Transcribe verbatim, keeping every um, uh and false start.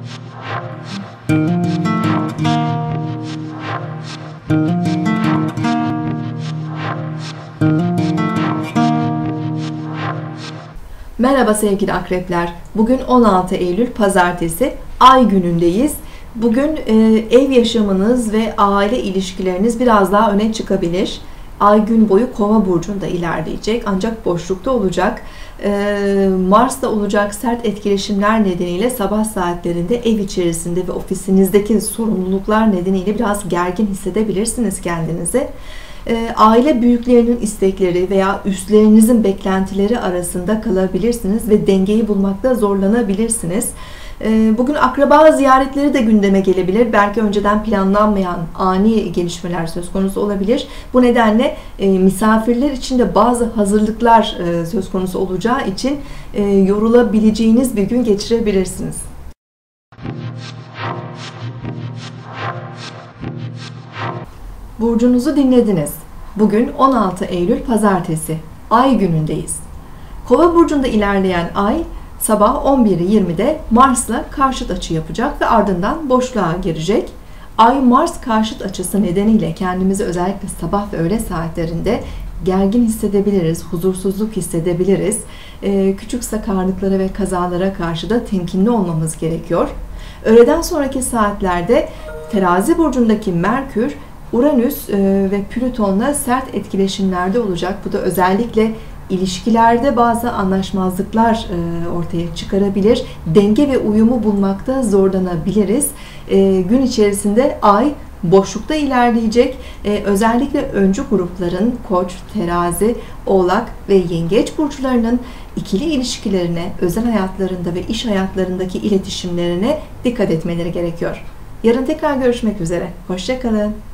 Merhaba sevgili akrepler. Bugün on altı Eylül Pazartesi, Ay günündeyiz. Bugün e, ev yaşamınız ve aile ilişkileriniz biraz daha öne çıkabilir. Ay gün boyu Kova burcunda ilerleyecek ancak boşlukta olacak. E, Mars'ta olacak sert etkileşimler nedeniyle sabah saatlerinde ev içerisinde ve ofisinizdeki sorumluluklar nedeniyle biraz gergin hissedebilirsiniz kendinizi. Aile büyüklerinin istekleri veya üstlerinizin beklentileri arasında kalabilirsiniz ve dengeyi bulmakta zorlanabilirsiniz. Bugün akraba ziyaretleri de gündeme gelebilir. Belki önceden planlanmayan ani gelişmeler söz konusu olabilir. Bu nedenle misafirler için de bazı hazırlıklar söz konusu olacağı için yorulabileceğiniz bir gün geçirebilirsiniz. Burcunuzu dinlediniz. Bugün on altı Eylül Pazartesi, Ay günündeyiz. Kova burcunda ilerleyen Ay, sabah on bir yirmide Mars'la karşıt açı yapacak ve ardından boşluğa girecek. Ay-Mars karşıt açısı nedeniyle kendimizi özellikle sabah ve öğle saatlerinde gergin hissedebiliriz, huzursuzluk hissedebiliriz. Ee, küçük sakarlıklara ve kazalara karşı da temkinli olmamız gerekiyor. Öğleden sonraki saatlerde Terazi burcundaki Merkür, Uranüs ve Plüton'la sert etkileşimlerde olacak. Bu da özellikle ilişkilerde bazı anlaşmazlıklar ortaya çıkarabilir. Denge ve uyumu bulmakta zorlanabiliriz. Gün içerisinde Ay boşlukta ilerleyecek. Özellikle öncü grupların Koç, Terazi, Oğlak ve Yengeç burçlarının ikili ilişkilerine, özel hayatlarında ve iş hayatlarındaki iletişimlerine dikkat etmeleri gerekiyor. Yarın tekrar görüşmek üzere. Hoşça kalın.